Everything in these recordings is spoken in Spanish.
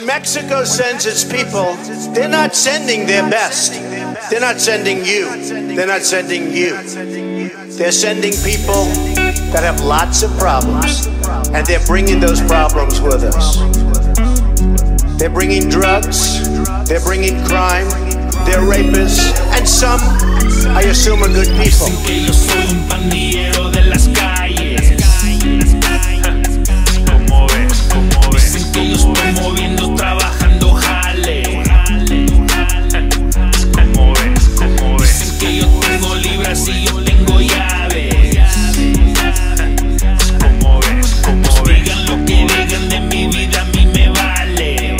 When Mexico sends its people, they're not sending their best. They're not sending you. They're not sending you. They're sending people that have lots of problems, and they're bringing those problems with us. They're bringing drugs, they're bringing crime, they're rapists, and some, I assume, are good people. Dicen que yo soy un pandillero de las calles. ¿Cómo ves? ¿Cómo ves? Dicen que yo estoy moviendo, trabajando, jale. ¿Cómo ves? ¿Cómo ves? Dicen que yo tengo libras y yo tengo llaves. ¿Cómo ves? ¿Cómo ves? Digan lo que digan de mi vida, a mí me vale.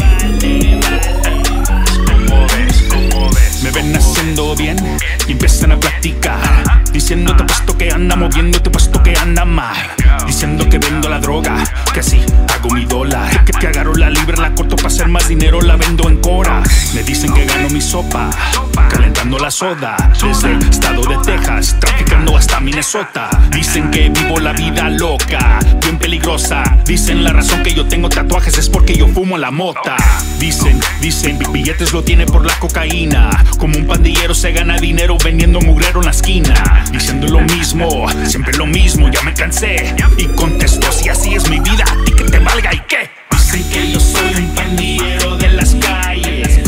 ¿Cómo ves? ¿Cómo ves? Me ven haciendo bien y empiezan a platicar, diciendo te puesto que anda moviendo, te puesto que anda mal, diciendo que vendo la droga, que así hago mi dólar, que agarro la libra, la corto para hacer más dinero, la vendo en Cora. Me dicen que gano mi sopa, calentando la soda, desde el estado de Texas, traficando hasta Minnesota. Dicen que vivo la vida loca, bien peligrosa. Dicen la razón que yo tengo tatuajes es porque yo fumo la mota. Dicen, billetes lo tiene por la cocaína. Como un pandillero se gana dinero vendiendo mugrero en la esquina. Diciendo lo mismo, siempre lo mismo, ya me cansé. Y contesto, si así es mi vida, a ti que te valga y qué. Dicen que yo soy un pandillero de las calles.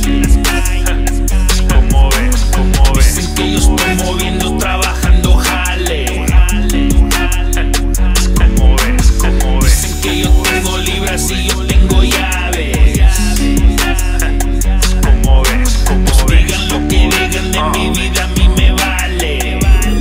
¿Cómo ves? ¿Cómo ves? Dicen que yo estoy moviendo, trabajando, jale. ¿Cómo ves? ¿Cómo ves? Dicen que yo tengo libras y yo tengo llaves. ¿Cómo ves? ¿Cómo ves? Digan lo que digan de mi vida, a mí me vale.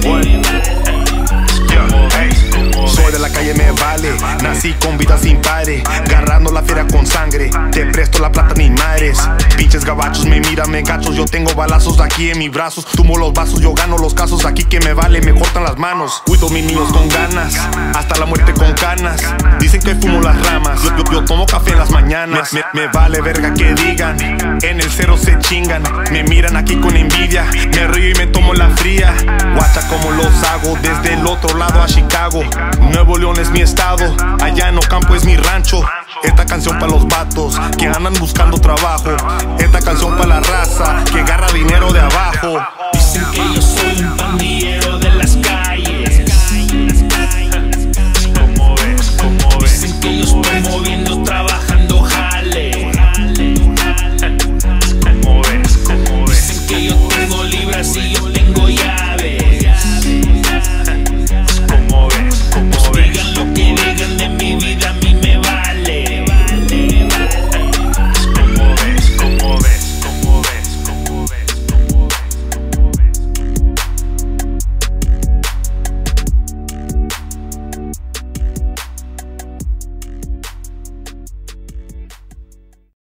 Soy de la calle, me vale. Nací con vida sin pare, agarrando la fiera con sangre. Te presto la plata ni madres. Pinches gabachos me miran, me gachos. Yo tengo balazos aquí en mis brazos. Tumo los vasos, yo gano los casos. Aquí que me vale, me cortan las manos. Cuido mis niños con ganas, hasta la muerte con canas. Dicen que fumo las ramas, yo tomo café en las mañanas. Me vale verga que digan, en el cero se chingan. Me miran aquí con envidia, me río y me tomo la fría. Guacha como los hago, desde el otro lado a Chicago. Nuevo León es mi estado, allá en Ocampo es mi rancho. Esta canción para los vatos que andan buscando trabajo. Esta canción para la raza que agarra dinero de abajo.